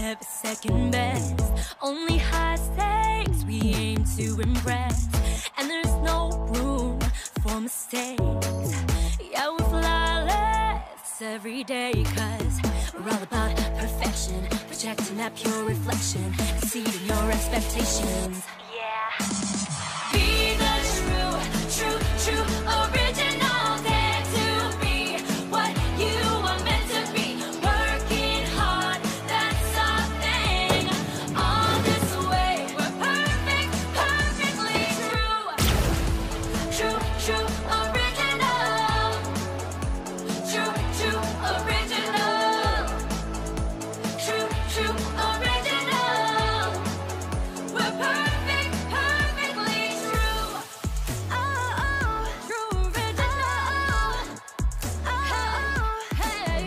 never second best. Only high stakes we aim to impress, and there's no room for mistakes. Yeah, we're flawless every day, 'cause we're all about perfection, projecting that pure reflection, exceeding your expectations. Yeah. Be the true original. Dare to be what you are meant to be. Working hard, that's our thing. On this way, we're perfect, perfectly true. True original. True original. True original. We're perfect, perfectly true. True original. Hey.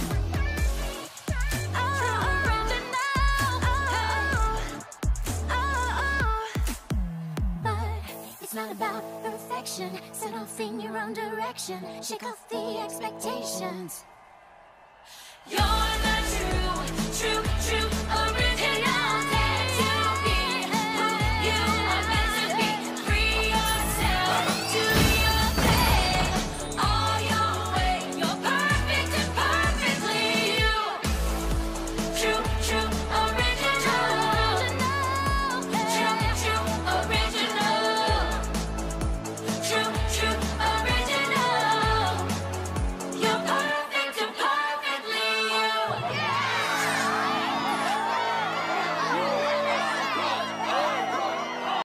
True original. But it's not about perfection. Set off in your own direction. Shake off the expectations. You're the true